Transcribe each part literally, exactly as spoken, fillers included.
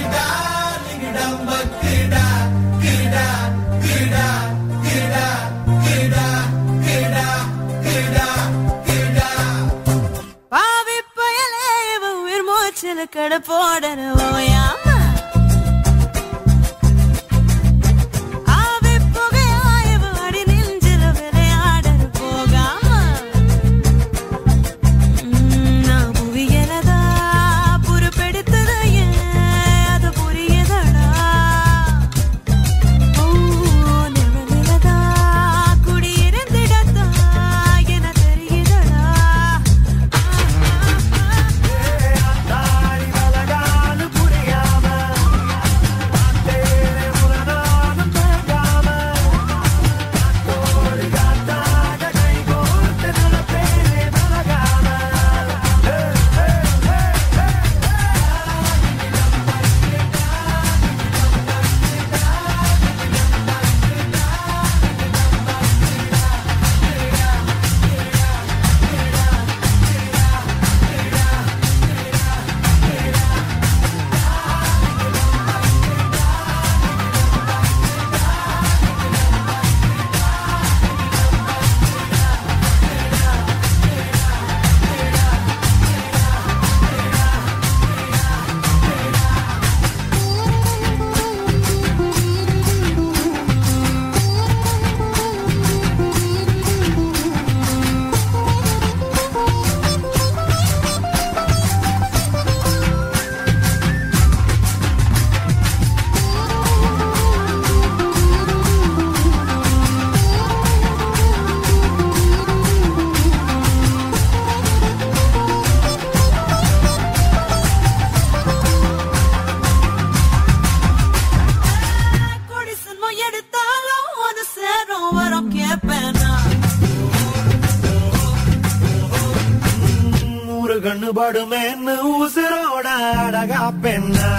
கண்ணுபடுமேன்னு உசுரோட அழகா பெண்ணா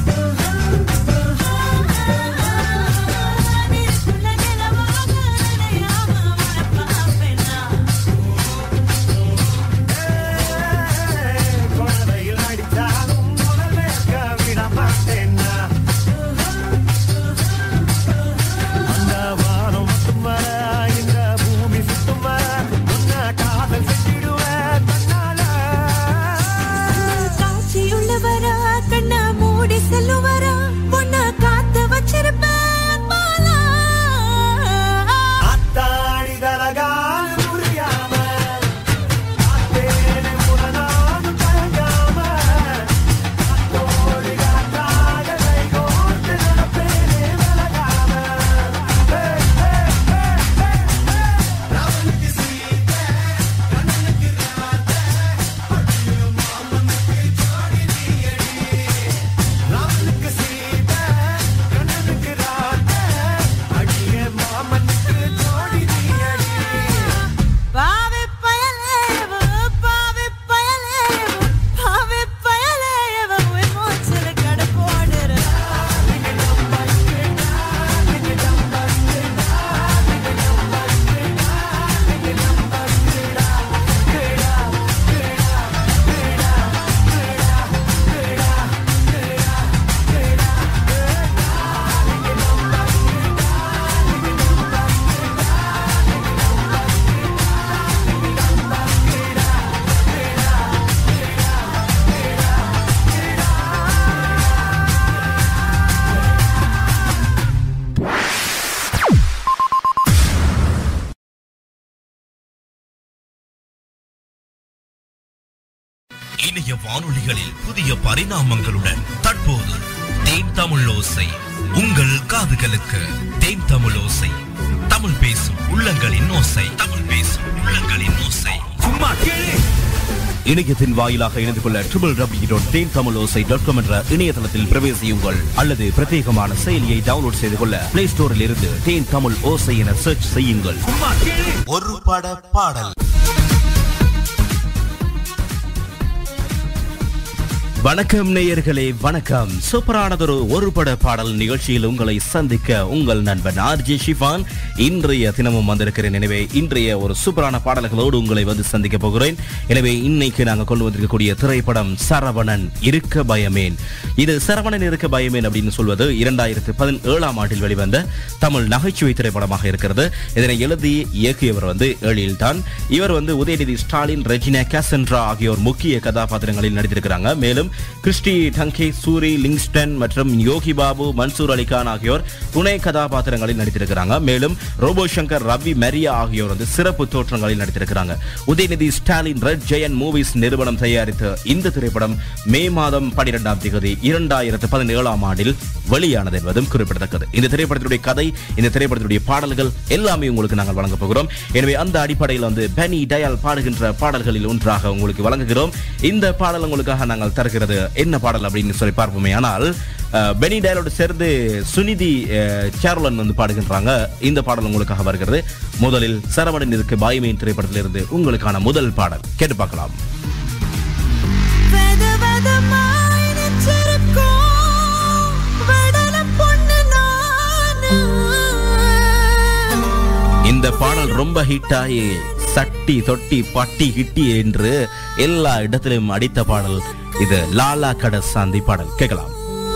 இணைய வானொலிகளில் புதிய பரிணாமங்களுடன் தற்போது தேன் தமிழ் ஓசை உங்கள் காதுகளுக்கு. தேன் தமிழ் ஓசை, தமிழ் பேசும் உள்ளங்களின் ஓசை, தமிழ் பேசும் உள்ளங்களின் ஓசை. சும்மா கேளு. இணையத்தின் வாயிலாக இணைந்து கொள்ள triple W dot Then Tamil Osai dot com என்ற இணையதளத்தில் பிரவேசியுங்கள். அல்லது பிரத்யேகமான செயலியை டவுன்லோட் செய்து கொள்ள பிளே ஸ்டோரில் இருந்து தேன் தமிழ் ஓசை என சர்ச் செய்யுங்கள். ஒரு பட பாடல் வணக்கம் நேயர்களே, வணக்கம். சூப்பரானதொரு ஒரு பட பாடல் நிகழ்ச்சியில் உங்களை சந்திக்க உங்கள் நண்பன் ஆர்ஜே ஷிஃபான் இன்றைய தினமும் வந்திருக்கிறேன். எனவே இன்றைய ஒரு சூப்பரான பாடல்களோடு உங்களை வந்து சந்திக்க போகிறேன். எனவே இன்னைக்கு நாங்கள் கொண்டு வந்திருக்கக்கூடிய திரைப்படம் சரவணன் இருக்க பயமேன். இது சரவணன் இருக்க பயமேன் அப்படின்னு சொல்வது இரண்டாயிரத்து பதினேழாம் ஆண்டில் வெளிவந்த தமிழ் நகைச்சுவை திரைப்படமாக இருக்கிறது. இதனை எழுதி இயக்கியவர் வந்து எழில் தான். இவர் வந்து உதயநிதி ஸ்டாலின், ரெஜினா கேசன்ட்ரா ஆகியோர் முக்கிய கதாபாத்திரங்களில் நடித்திருக்கிறாங்க. மேலும் கிறிஸ்டி டங்கே, சூரி லிங்ஸ்டன் மற்றும் யோகி பாபு, மன்சூர் அலிகான் ஆகியோர் துணை கதாபாத்திரங்களில் நடித்திருக்கிறாங்க. மேலும் ரோபோ சங்கர், ரவி மரியா ஆகியோர் வந்து சிறப்பு தோற்றங்களில் நடித்திருக்கிறாங்க. Udhayanidhi Stalin Red Giant Movies நிறுவனம் தயாரித்த இந்த திரைப்படம் மே மாதம் பனிரெண்டாம் தேதி இரண்டாயிரத்து பதினேழாம் ஆண்டில் வெளியானது என்பதும் குறிப்பிடத்தக்கது. இந்த திரைப்படத்தினுடைய கதை, இந்த திரைப்படத்தினுடைய பாடல்கள் எல்லாமே உங்களுக்கு நாங்கள் வழங்க போகிறோம். எனவே அந்த அடிப்படையில் வந்து பெனி டயால் பாடுகின்ற பாடல்களில் ஒன்றாக உங்களுக்கு வழங்குகிறோம். இந்த பாடல் உங்களுக்காக நாங்கள் தருகிறது என்ன பாடல் அப்படின்னு சொல்லி பார்ப்போமே. ஆனால் பெனி டயலோடு சேர்ந்து சுனிதி கேரோலன் வந்து பாடுகின்றாங்க. இந்த பாடல் உங்களுக்காக வருகிறது. முதலில் சரவணன் இருக்க பயமேன் திரைப்படத்திலிருந்து உங்களுக்கான முதல் பாடல் கேட்டு பார்க்கலாம். இந்த பாடல் ரொம்ப ஹிட் ஆகி சட்டி தொட்டி பட்டி கிட்டி என்று எல்லா இடத்திலும் அடித்த பாடல் இது. லாலா கடசாந்தி பாடல் கேட்கலாம்.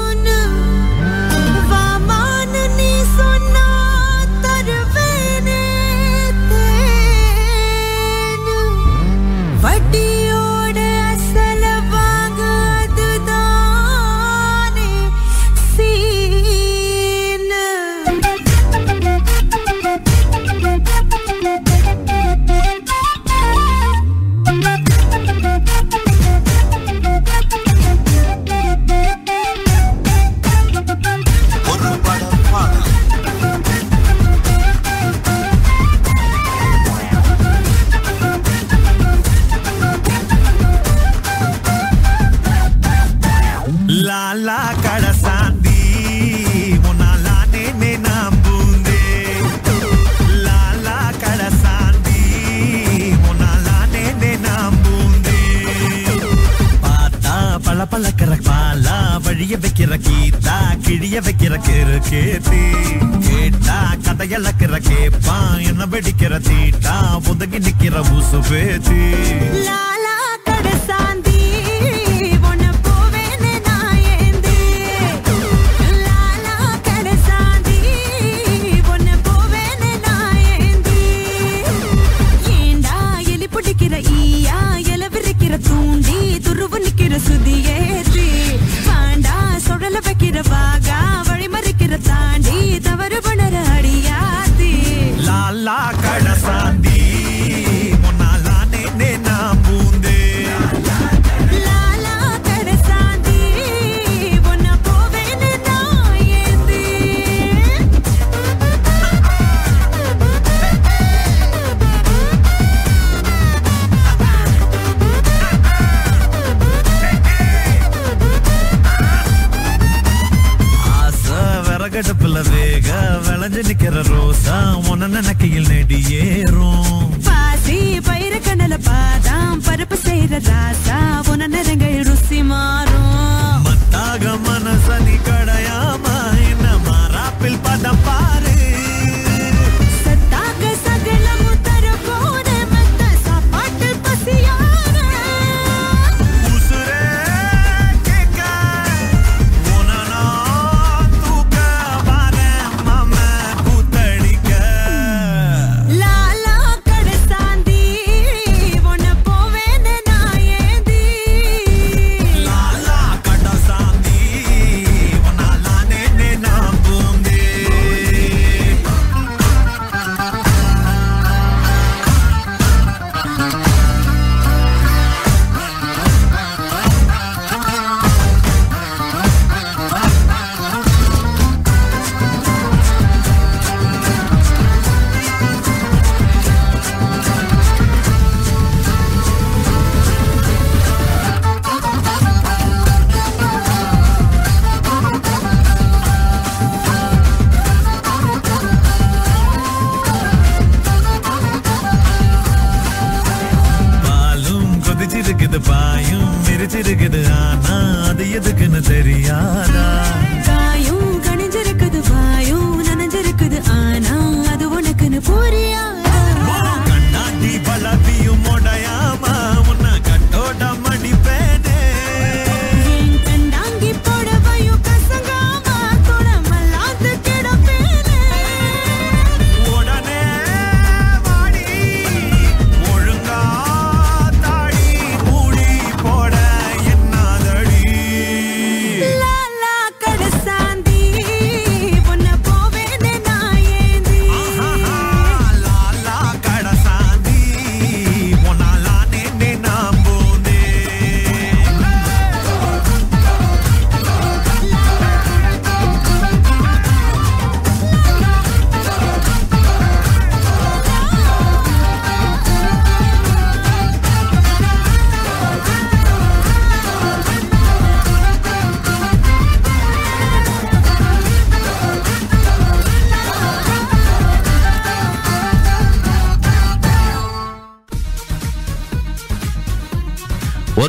கிழிய வைக்கிற கேத்தி கேட்டா கதையளக்கிற கேப்பா, என்ன வெடிக்கிற தீட்டா புதங்கி நிக்கிற ஊசு பேத்தி. லாலா கடசாந்தி உன்ன போவேன்னு நான் ஏந்தி, லாலா கடசாந்தி உன்ன போவேன்னு நான் ஏந்தி. ஏண்டா எலி பிடிக்கிற ஈயா, எல விரிக்கிற தூண்டி துருவு நிக்கிற சுதியேத்தி, பாண்டா சுழல வைக்கிற வாகா வழி மறிக்கிற தாண்டி தவறு பண்ணற அடியாத்தி. லாலா கடசாந்தி முன்னாலானே நான் பூந்தே, லாலா கடசாந்தி உன்ன போவேன்னு நான் ஏந்தி. கடப்புல வேக விளைஞ்சு நிக்கிற ரோசா உன்ன நினைக்கையில் நெடியேறும், பாசி பயிர கணல பாதாம் பருப்பு செய்யற ராசா உன்ன நிறங்கள் ருசி மாறும். மத்தாக மனசனி கடையாம என்ன மாறாப்பில் பதம் பாரு, சத்தாக சகலமும் தர போன மத்த சாப்பாட்டு பசியான உசுரே கேட்க உனனா லாலா கடசாந்தி உன்ன போவேன்னு நான் ஏந்தி.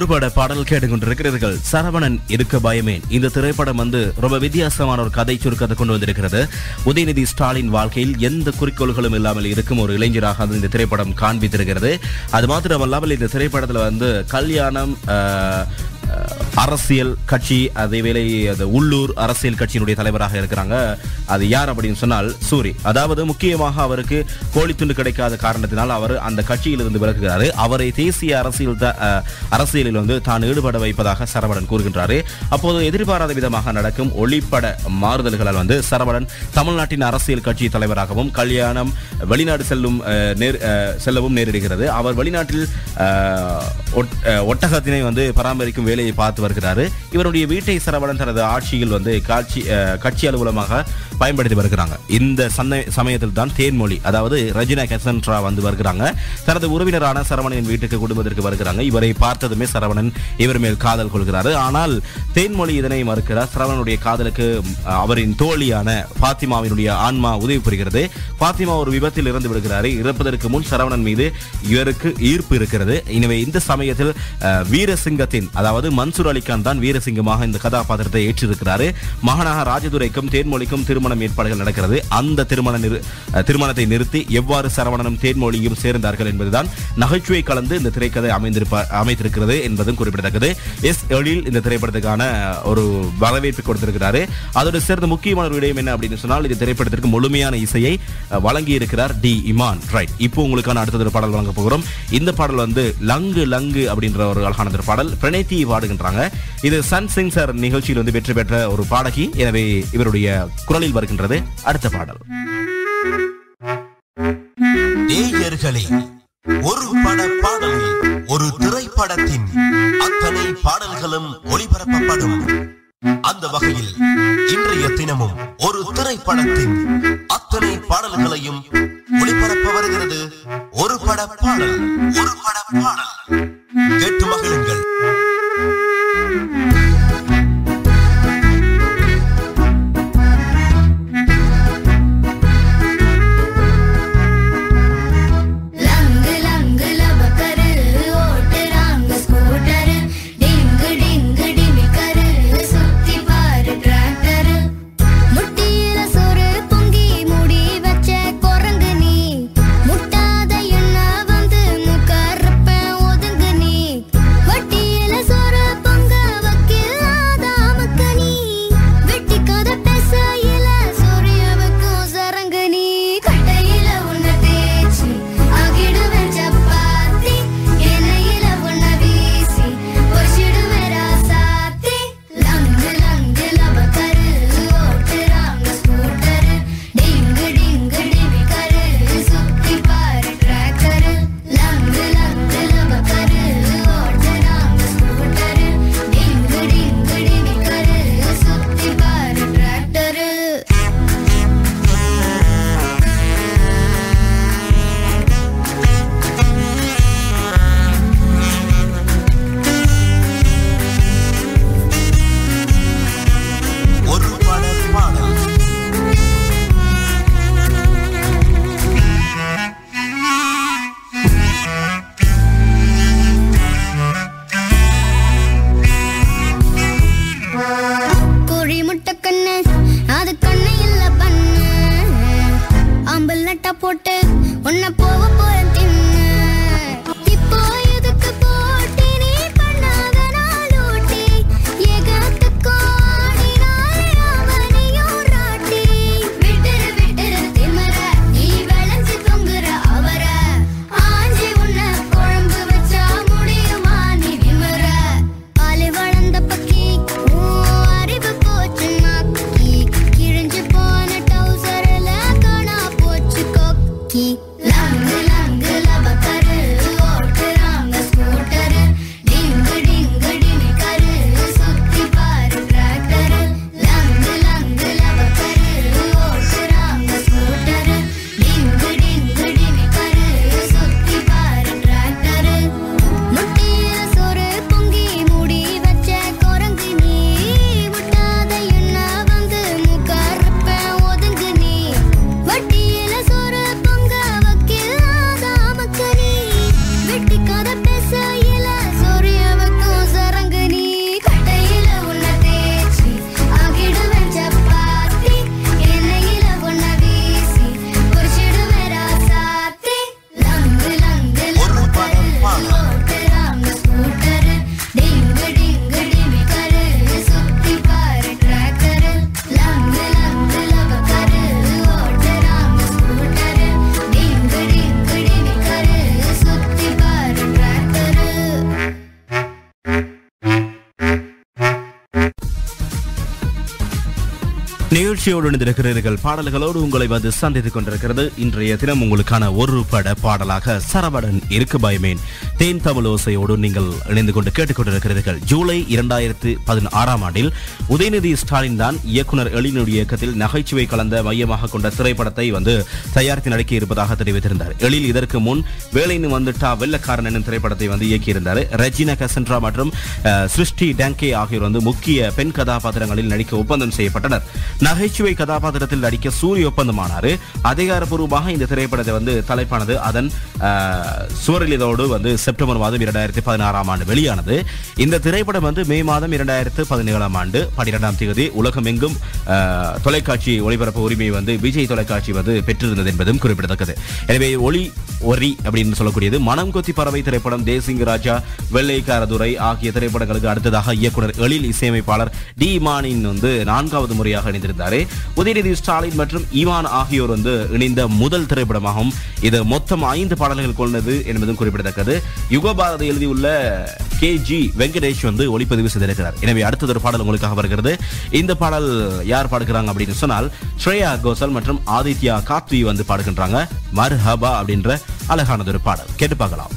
ஒருபட பாடல் கேட்டுக்கொண்டிருக்கிறீர்கள். சரவணன் இருக்க பயமேன். இந்த திரைப்படம் வந்து ரொம்ப வித்தியாசமான ஒரு கதை சுருக்கத்தை கொண்டு வந்திருக்கிறது. உதயநிதி ஸ்டாலின் வாழ்க்கையில் எந்த குறிக்கோள்களும் இல்லாமல் இருக்கும் ஒரு இளைஞராக இந்த திரைப்படம் காண்பித்திருக்கிறது. அது மாத்திரமல்லாமல் இந்த திரைப்படத்தில் வந்து கல்யாணம், அரசியல் கட்சி, அதேவேளை அது உள்ளூர் அரசியல் கட்சியினுடைய தலைவராக இருக்கிறாங்க. அது யார் அப்படின்னு சொன்னால் சூரி. அதாவது முக்கியமாக அவருக்கு கோழித்துண்டு கிடைக்காத காரணத்தினால் அவர் அந்த கட்சியிலிருந்து விலகுகிறாரு. அவரை தேசிய அரசியல் அரசியலில் வந்து தான் ஈடுபட வைப்பதாக சரவணன் கூறுகின்றாரு. அப்போது எதிர்பாராத விதமாக நடக்கும் ஒளிப்பட மாறுதல்களால் வந்து சரவணன் தமிழ்நாட்டின் அரசியல் கட்சி தலைவராகவும் கல்யாணம் வெளிநாடு செல்லும் செல்லவும் நேரிடுகிறது. அவர் வெளிநாட்டில் ஒட்டகத்தினை வந்து பராமரிக்கும் வேலையை பார்த்து வருகிறாரு. இவருடைய வீட்டை சரவணன் தனது ஆட்சியில் வந்து காட்சி கட்சி அலுவலமாக பயன்படுத்தி வருகிறாங்க. இந்த சமயத்தில் தான் தேன்மொழி, அதாவது ரஜினா கெசன்ட்ரா வந்து வருகிறாங்க. தனது உறவினரான சரவணனின் வீட்டுக்கு குடும்பத்திற்கு வருகிறாங்க. இவரை பார்த்ததுமே சரவணன் இவர் மேல் காதல் கொள்கிறாரு. ஆனால் தேன்மொழி இதனை மறுக்கிறார். சரவணனுடைய காதலுக்கு அவரின் தோழியான பாத்திமாவினுடைய ஆன்மா உதவி புரிகிறது. பாத்திமா ஒரு விபத்தில் இறந்து விடுகிறாரு. இறப்பதற்கு முன் சரவணன் மீது இவருக்கு ஈர்ப்பு இருக்கிறது. எனவே இந்த சமயத்தில் வீரசிங்கத்தின், அதாவது மன்சூர் அலிகான் தான் வீரசிங்கமாக இந்த கதாபாத்திரத்தை ஏற்றிருக்கிறாரு. மகனாக ராஜதுரைக்கும் தேன்மொழிக்கும் திருமணம் ஏற்பாடுகள் நடக்கிறது. அந்த திருமண திருமணத்தை நிறுத்தி எவ்வாறு சரவணனும் தேன்மொழியும் சேர்ந்தார்கள் என்பதுதான் நகைச்சுவை கலந்து இந்த திரைக்கதை அமைத்திருக்கிறது என்பதும் குறிப்பிடத்தக்கது. எஸ் எழில் இந்த திரைப்படத்துக்கான ஒரு வரவேற்பு கொடுத்திருக்கிறாரு. அதோடு சேர்ந்த முக்கியமான ஒரு விடயம் என்ன அப்படின்னு சொன்னால், இந்த திரைப்படத்திற்கு முழுமையான இசையை வழங்கி இருக்கிறார் டி இமான். ரைட், இப்போ உங்களுக்கான அடுத்த ஒரு பாடல் வழங்க போகிறோம். இந்த பாடல் வந்து லங்கு லங்கு அப்படின்ற ஒரு அழகான ஒரு பாடல். பிரணேத்தி பாடுகின்றாங்க. இது சன் சிங் சார் நிகழ்ச்சியில் வந்து வெற்றி பெற்ற ஒரு பாடகி. எனவே இவருடைய குரலில் வருகின்றது அடுத்த பாடல். நேயர்களே, ஒரு பட பாடலில் ஒரு திரைப்படத்தின் அத்தனை பாடல்களும் ஒளிபரப்பப்படும். அந்த வகையில் இன்றைய தினமும் ஒரு திரைப்படத்தின் அத்தனை பாடல்களையும் ஒளிபரப்ப வருகிறது ஒரு பட பாடல். ஒரு பட பாடல் கேட்டு மகிழுங்கள். ஒதுங்கு நிகழ்ச்சியோடு இணைந்திருக்கிறீர்கள். பாடல்களோடு உங்களை வந்து சந்தித்துக் கொண்டிருக்கிறது. இன்றைய தினம் உங்களுக்கான ஒரு பட பாடலாக சரவடன் இருக்கு பயமேன் தேன் தமிழ் ஓசையோடு நீங்கள் இணைந்து கொண்டு கேட்டுக்கொண்டிருக்கிறீர்கள். ஜூலை இரண்டாயிரத்து பதினாறாம் ஆண்டில் உதயநிதி ஸ்டாலின் தான் இயக்குனர் எழினுடைய இயக்கத்தில் நகைச்சுவை கலந்த மையமாக கொண்ட திரைப்படத்தை வந்து தயாரித்து நடிக்க இருப்பதாக தெரிவித்திருந்தார். எழில் இதற்கு முன் வேலைன்னு வந்துட்டா வெள்ளக்காரன் என்னும் திரைப்படத்தை வந்து இயக்கியிருந்தார். ரெஜினா கசன்ட்ரா மற்றும் சிருஷ்டி டேங்கே ஆகியோர் வந்து முக்கிய பெண் கதாபாத்திரங்களில் நடிக்க ஒப்பந்தம் செய்யப்பட்டனர். நகைச்சுவை கதாபாத்திரத்தில் நடிக்க சூரிய ஒப்பந்தமானாரு. அதிகாரப்பூர்வமாக இந்த திரைப்படத்தை வந்து தலைப்பானது அதன் சுவரிலோடு வந்து செப்டம்பர் மாதம் இரண்டாயிரத்தி பதினாறாம் ஆண்டு வெளியானது. இந்த திரைப்படம் வந்து மே மாதம் இரண்டாயிரத்து பதினேழாம் ஆண்டு பன்னிரெண்டாம் தேதி உலகமெங்கும் தொலைக்காட்சி ஒளிபரப்பு உரிமையை வந்து விஜய் தொலைக்காட்சி வந்து பெற்றிருந்தது என்பதும் குறிப்பிடத்தக்கது. எனவே ஒளி ஒரி அப்படின்னு சொல்லக்கூடியது மனம் கொத்தி பறவை திரைப்படம், தேசிங்க ராஜா, வெள்ளைக்காரதுரை ஆகிய திரைப்படங்களுக்கு அடுத்ததாக இயக்குனர் எழில் இசையமைப்பாளர் டி இமானின் வந்து நான்காவது முறையாக இணைந்திருந்தாரு. உதயநிதி ஸ்டாலின் மற்றும் ஈமான் ஆகியோர் வந்து இணைந்த முதல் திரைப்படமாகும். இது மொத்தம் ஐந்து பாடல்கள் கொண்டது என்பதும் குறிப்பிடத்தக்கது. யுகபாரதி எழுதியுள்ள கே ஜி வெங்கடேஷ் வந்து ஒளிப்பதிவு செய்திருக்கிறார். எனவே அடுத்தது ஒரு பாடல் உங்களுக்காக வருகிறது. இந்த பாடல் யார் பாடுகிறாங்க அப்படின்னு சொன்னால் ஸ்ரேயா கோஷல் மற்றும் ஆதித்யா கார்த்தி வந்து பாடுகின்றாங்க. மர்ஹபா அப்படின்ற அழகானது ஒரு பாடல் கேட்டு பார்க்கலாம்.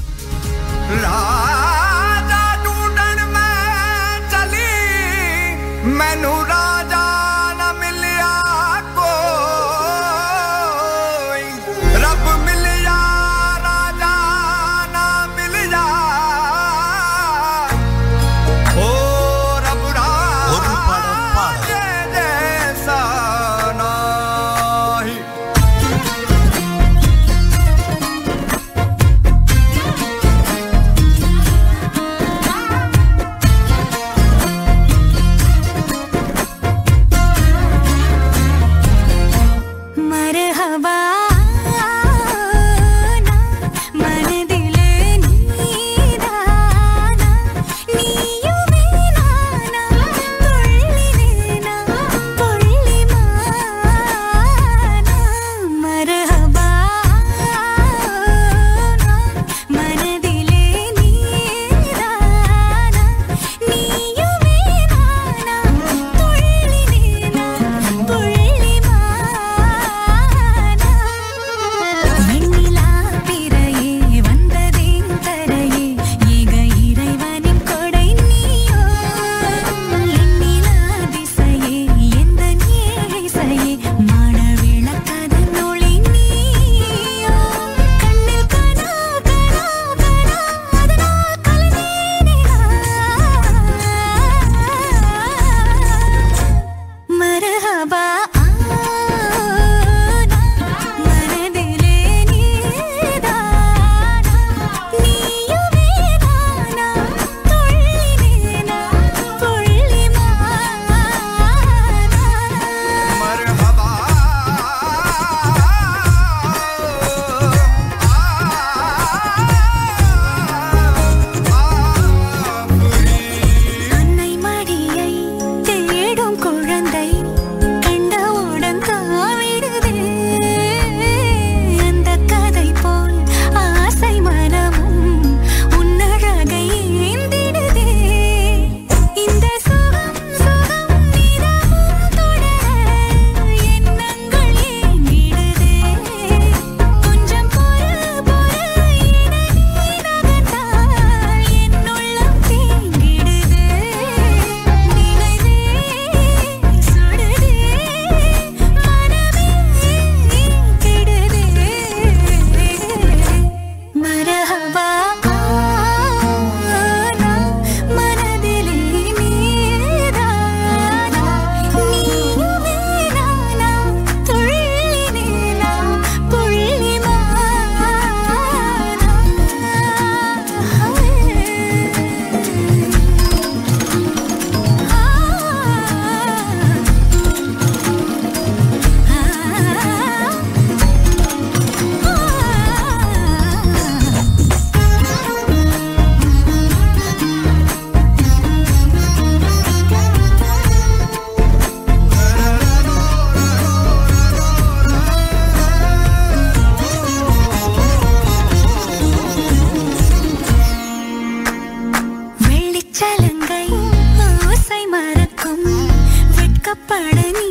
பட நீ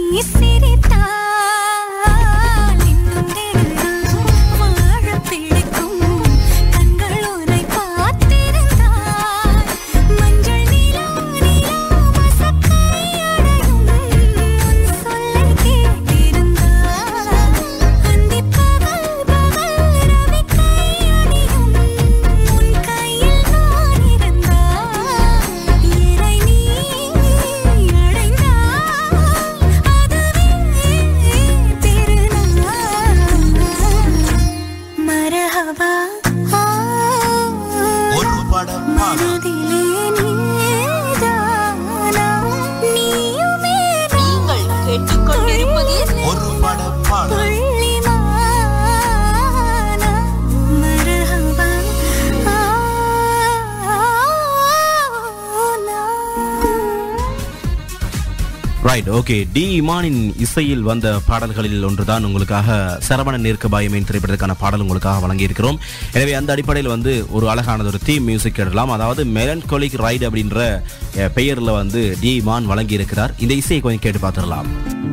சிரித்தால் இன்னும் தினம் வாழ பிடிக்கும் கண்கள் உன்னை பார்த்திருந்தால் மஞ்சள் நிலா நிலா மசக்கரை அடையும் உன் சொல்லை கேட்டிருந்தால் அந்தி பகல் பகல் ரவி கையணியும் உன் கையில் நான் இருந்தால் இறை நீ அடைந்தால் அதுவே திருநாள் மரஹபா ஒரு படம் மனதிலே நீதானா நீயுமே நீங்கள் கேட்டுக்கொண்டிருப்பது ஒரு படம் பாடல் புள்ளிமானா மரஹபா ரைட் ஓகே டி இமானின் இசையில் வந்த பாடல்களில் ஒன்றுதான் உங்களுக்காக சரவணன் நிற்க பயமேன் திரைப்படத்துக்கான பாடல் உங்களுக்காக வழங்கியிருக்கிறோம். எனவே அந்த அடிப்படையில் வந்து ஒரு அழகானது ஒரு தீம் மியூசிக் கேடலாம். அதாவது மெலன்கோலிக் ரைட் அப்படின்ற அஹ், பெயர்ல வந்து டி இமான் வழங்கி இருக்கிறார். இந்த இசையை கொஞ்சம் கேட்டு பார்த்துடலாம்.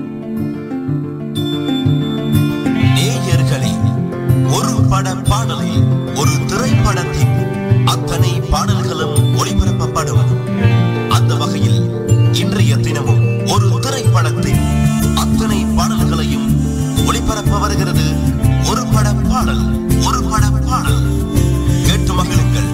நேயர்களே, ஒரு பட பாடலில் ஒரு திரைப்படத்தின் அத்தனை பாடல்களும் ஒளிபரப்பப்படும். அந்த வகையில் இன்றைய தினமும் ஒரு திரைப்படத்தின் அத்தனை பாடல்களையும் ஒளிபரப்ப வருகிறது ஒரு பட பாடல். ஒரு பட பாடல் கேட்டு மகிழுங்கள்.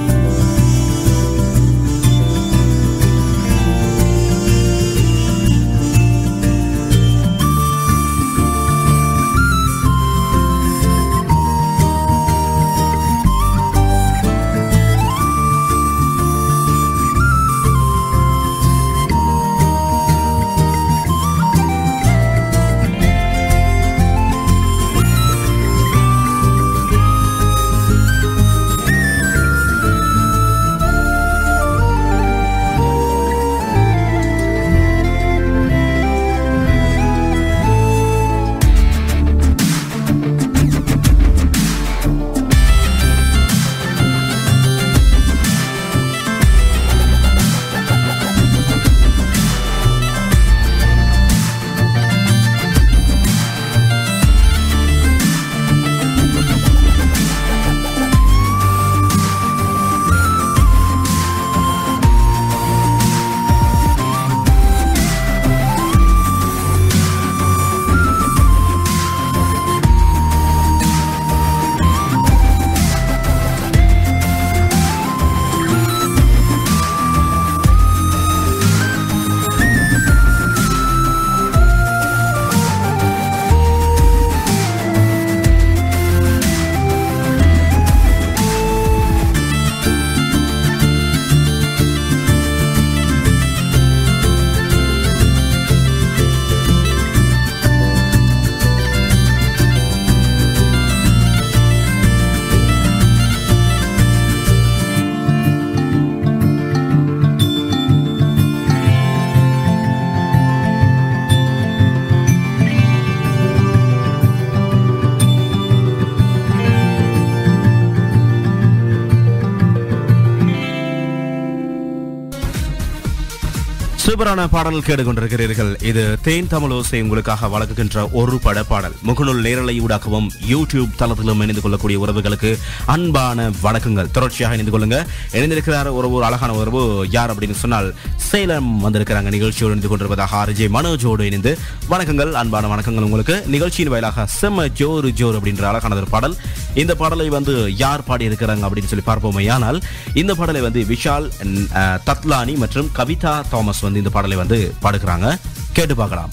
சூப்பரான பாடல் கேட்டுக்கொண்டிருக்கிறீர்கள். இது தேன் தமிழ் ஓசை உங்களுக்காக வழங்குகின்ற ஒரு பட பாடல். முகநூல் நேரலை ஊடாகவும் யூடியூப் தளத்திலும் இணைந்து கொள்ளக்கூடிய உறவுகளுக்கு அன்பான வணக்கங்கள். தொடர்ச்சியாக இணைந்து கொள்ளுங்க. இணைந்திருக்கிறார் ஒரு ஒரு அழகான உறவு யார் அப்படின்னு சொன்னால் சேலம் வந்திருக்கிறாங்க. நிகழ்ச்சியோடு இணைந்து கொண்டிருப்பதாக ஆர்ஜே மனோஜோடு இணைந்து வணக்கங்கள், அன்பான வணக்கங்கள் உங்களுக்கு. நிகழ்ச்சியின் வாயிலாக செம்ம ஜோரு ஜோர் அப்படின்ற அழகான ஒரு பாடல். இந்த பாடலை வந்து யார் பாடி இருக்கிறாங்க அப்படின்னு சொல்லி பார்ப்போமே. ஆனால் இந்த பாடலை வந்து விஷால், அஹ், தத்லானி மற்றும் கவிதா தாமஸ் வந்து இந்த பாடலை வந்து பாடுகிறாங்க. கேட்டு பார்க்கலாம்.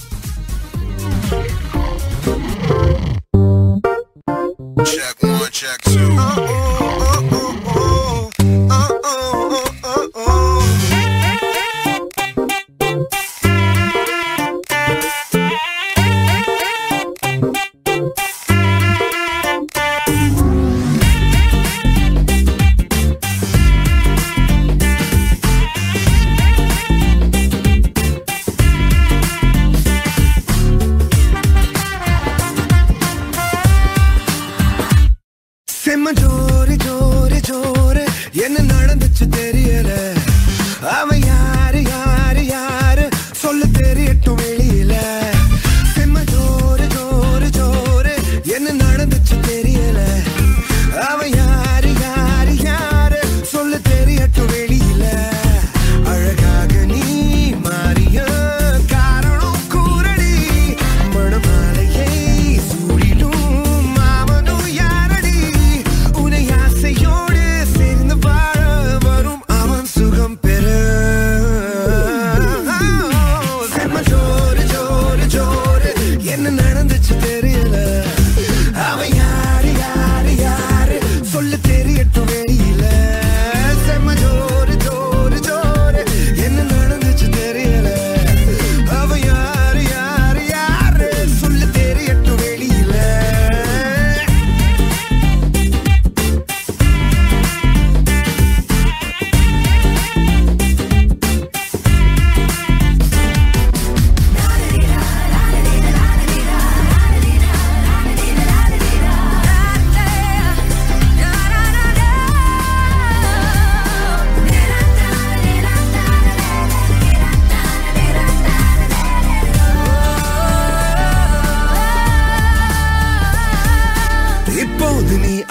Check one, check two. Say my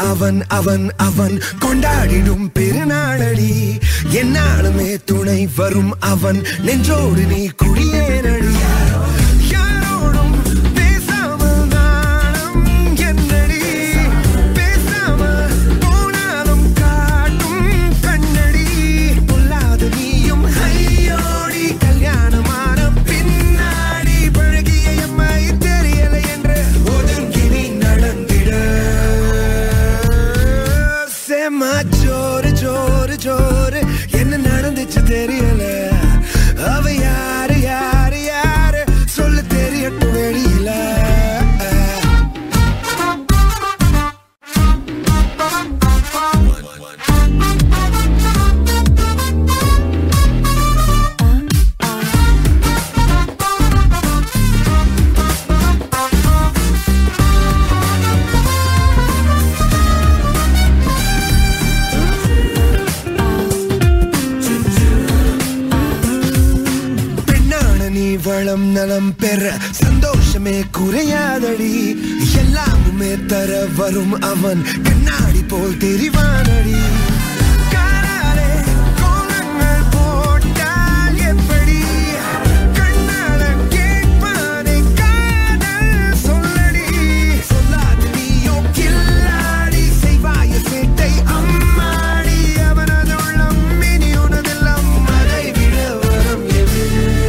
அவன் அவன் அவன் கொண்டாடிடும் பெருநாளடி என்னாலுமே துணை வரும் அவன் நெஞ்சோடு நீ குடியேறடி யாரோடும் பேசாமல் நானும் என்னடி பேசாமல் போனாலும் காட்டும் கண்ணடி பொல்லாத நீயும் ஐயோடி கல்யாணமான பின்னாடி பழகிய எம்மை தெரியலை என்று ஒதுங்கி நீ நடந்திட செம்ம ஜோரு ஜோரு ஜோரு என்ன நடந்துச்சு தெரியல அவ யாரு யாரு யாரு சொல்ல தெரியட்டும் வெளியில வளம் நலம் பெற சந்தோஷமே குறையாதடி எல்லாமுமே தர வரும் அவன் கண்ணாடி போல் தெரிவானடி காராலே கோலங்கள் போட்டால் எப்படி கண்ணால கேட்பானே காதல் சொல்லடி சொல்லாது நீயோ கில்லாடி செய்வாய சேட்டை அம்மாடி அவனது உள்ளம் இனி உனதெல்லாம் அதை விட வரும் எது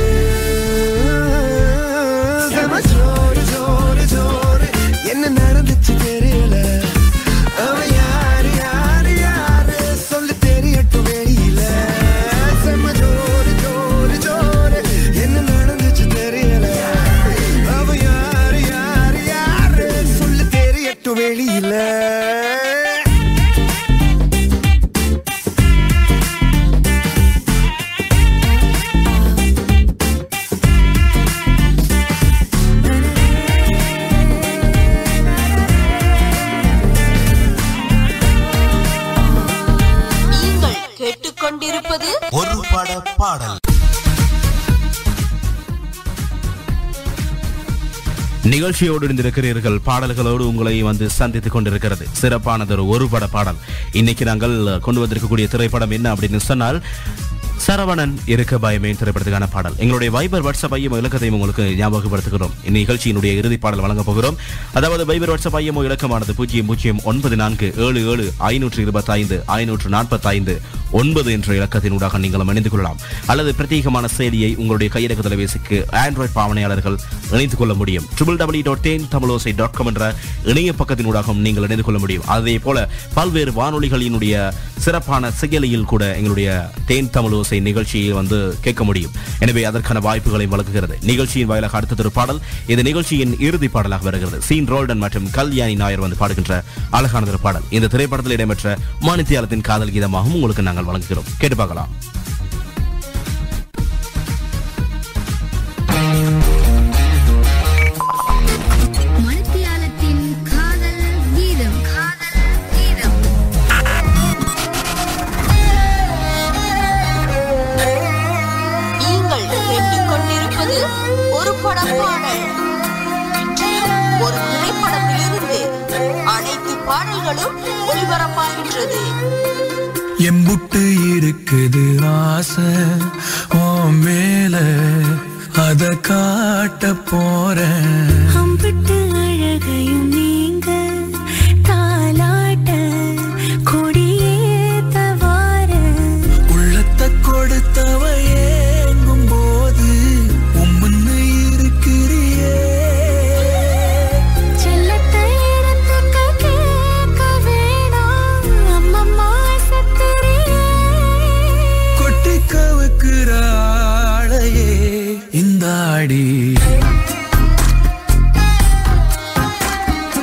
ஜோரு ஜோரு ஜோரு என்ன நடந்துச்சு தெரியல அவ யாரு யாரு யாரு சொல்லு தெரியட்டும் வெளியில செம்ம ஜோரு ஜோரு ஜோரு என்ன நடந்துச்சு தெரியல அவ யாரு யாரு யாரு சொல்லு தெரியட்டும் வெளியில கேட்டுக்கொண்டிருப்பது ஒரு பட பாடல். நிகழ்ச்சியோடு இருந்திருக்கிறீர்கள். பாடல்களோடு உங்களை வந்து சந்தித்துக் கொண்டிருக்கிறது சிறப்பானதொரு ஒரு பட பாடல். இன்னைக்கு நாங்கள் கொண்டு வந்திருக்கக்கூடிய திரைப்படம் என்ன அப்படின்னு சொன்னால் சரவணன் இருக்க பயமே திரைப்படத்துக்கான பாடல். எங்களுடைய வைபர் வாட்ஸ்அப் ஐயமோ இலக்கத்தையும் உங்களுக்கு ஞாபகப்படுத்துகிறோம். இந்நிகழ்ச்சியினுடைய இறுதி பாடல் வழங்க போகிறோம். அதாவது வைபர் வாட்ஸ்அப் ஐயமோ இலக்கமானது பூஜ்ஜியம் பூஜ்ஜியம் ஒன்பது நான்கு ஏழு ஏழு ஐநூற்று இருபத்தி ஐந்து ஐநூற்று நாற்பத்தி ஐந்து ஒன்பது என்ற இலக்கத்தினூடாக நீங்கள் இணைந்து கொள்ளலாம். அல்லது பிரத்யேகமான செயலியை உங்களுடைய கையடக்க தொலைபேசிக்கு ஆண்ட்ராய்டு பாவனையாளர்கள் இணைத்துக் கொள்ள முடியும். Triple W dot Then Tamilosai dot com என்ற இணைய பக்கத்தினூடாக நீங்கள் இணைந்து கொள்ள முடியும். அதே போல பல்வேறு வானொலிகளினுடைய சிறப்பான செயலியில் கூட எங்களுடைய தேன் தமிழோசை நிகழ்ச்சியை வந்து கேட்க முடியும். எனவே அதற்கான வாய்ப்புகளை வழங்குகிறது நிகழ்ச்சியின் வாயிலாக. அடுத்த பாடல் இந்த நிகழ்ச்சியின் இறுதி பாடலாக வருகிறது. சீன் ரோல்டன் மற்றும் கல்யாணி நாயர் வந்து பாடுகின்ற அழகான பாடல். இந்த திரைப்படத்தில் இடம்பெற்ற மானித்தியாலத்தின் காதல் கீதமாகவும் உங்களுக்கு நாங்கள் வழங்குகிறோம். கேட்டு பார்க்கலாம். ஒரு படம் பாடல். ஒரு திரைப்படத்திலிருந்து அனைத்து பாடல்களும் ஒளிபரப்பாகின்றது. எம்புட்டு இருக்குது ஆசை ஓ மேல அத காட்ட போறேன். அம்பிட்டு அழகையும் நீங்க தாலாட்ட கொடியேத்த வார உள்ளத்தை கொடுத்தவ ஏங்கும் போது உம்முன்னு இருக்கிறியே. செல்லத்தை இடத்துக்கு கேட்க வேணாம் அம்மம்மா சத்திரியே. கொட்டி கவுக்குற ஆளையே இந்த ஆடி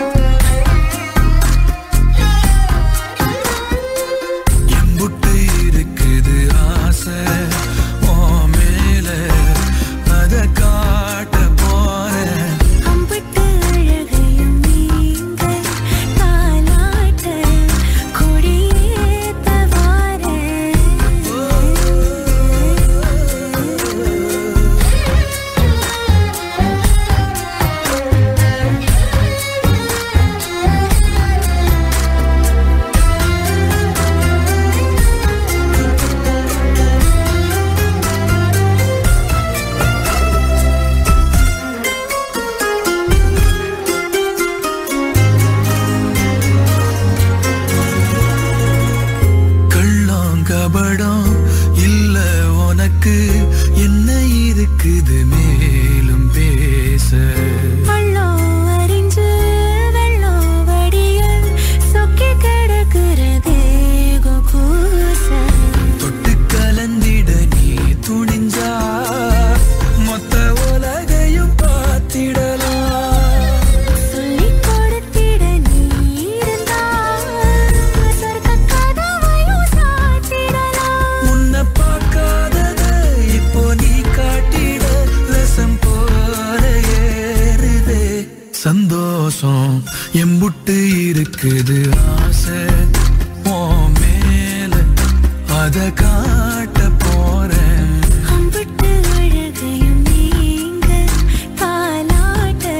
சந்தோஷம் எம்புட்டு இருக்குது ஆசை ஓ மேல அத காட்ட போறேன் அம்பிட்டு அழகையும் நீங்க தாலாட்ட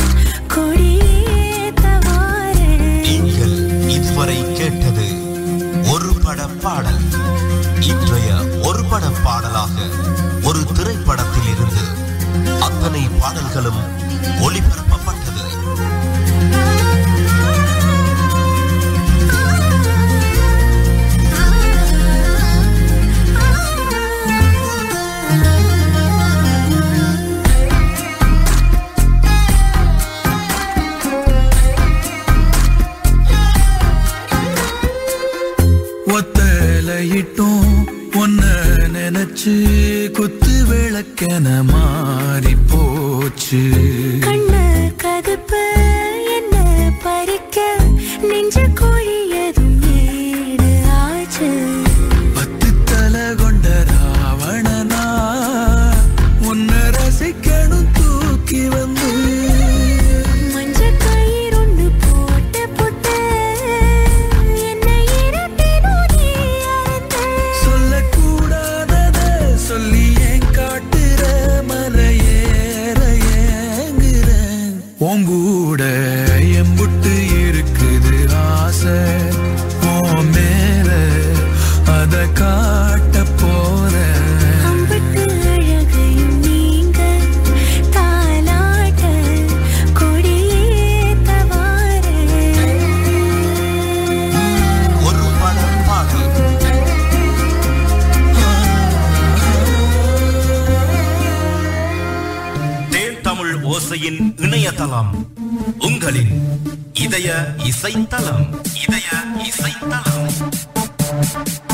கொடியேத்தவாரே. நீங்கள் இதுவரை கேட்டது ஒரு பட பாடல். இன்றைய ஒரு பட பாடலாக ஒரு திரைப்படத்தில் இருந்து அத்தனை பாடல்களும் ஒளிபரப்பப்பட்டது. ஒத்தலையிட்டும் ஒன்ன நினைச்சு குத்து விளக்கென மாறி போச்சு. கண்ணு கதுப்பு என்ன பறிக்க நெஞ்ச கோழியதும் ஏடு ஆச்சு. பத்து தலை கொண்ட ராவணனா உன்னை ரசிக்கணும் தூக்கி வந்து மஞ்ச கயிறொன்னு போட்டு போட்டு என்னை இரட்டினும் நீ அறிந்த. சொல்லக்கூடாதத சொல்லி ஏன் காட்டுற மலையேற ஏங்குறேன். உங்கூட எம்புட்டு இருக்குது ஆசை ஓ மேல அத காட்ட போறேன். அம்பிட்டு அழகையும் நீங்க தாலாட்ட கொடியேத்தவாரே. ஒரு பட பாடல். தேன் தமிழ் ஓசையின் இணையதளம், உங்களின் இதய இசைத்தளம். இதய இசைத்தளம்.